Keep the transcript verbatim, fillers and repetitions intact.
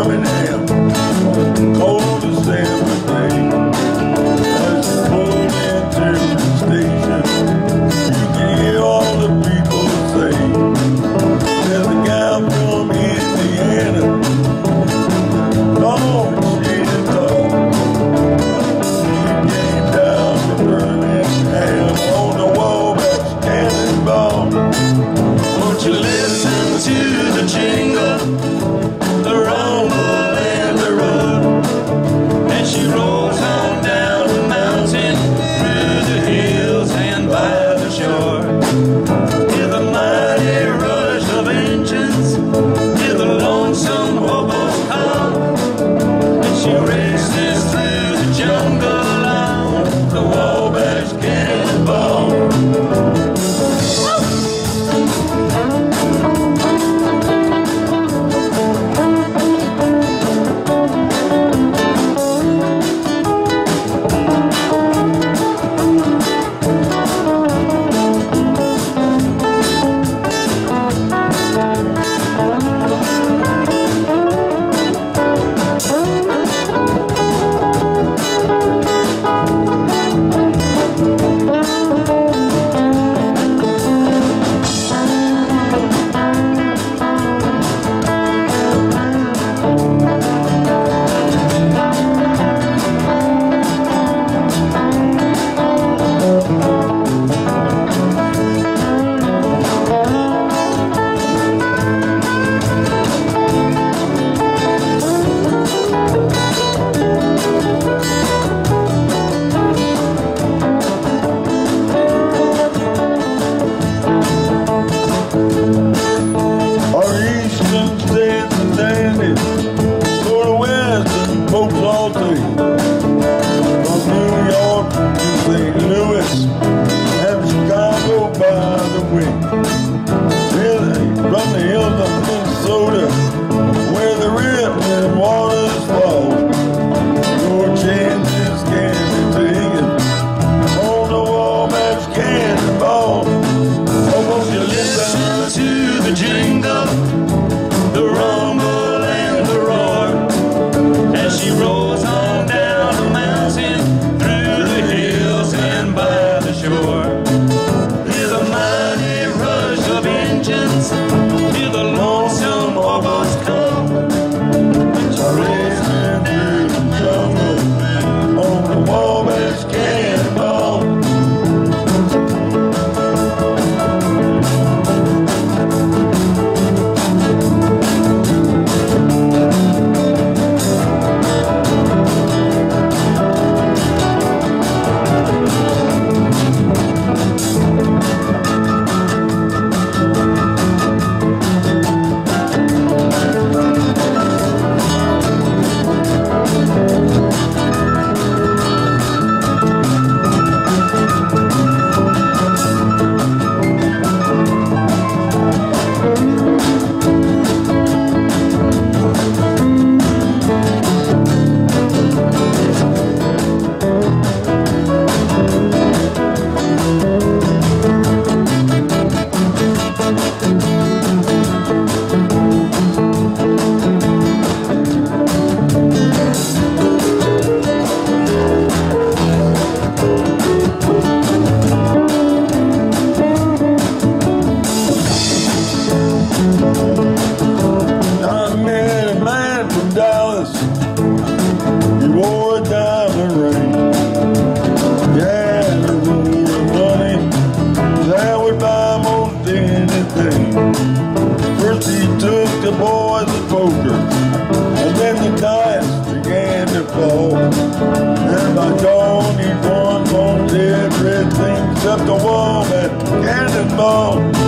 Birmingham on the coldest summer day. As you pulled into the station, you can hear all the people say, there's a gal from Indiana. Oh, she is tall. She came down to Birmingham on the Wabash Cannonball. Won't you listen to the jingle, the rumble and the road, as she rolls on down the mountain, through the hills and by the shore. Hear the mighty rush of engines, hear the lonesome hobos call, and she races through the jungle on the Wabash Cannonball. Except the wall that cannonball.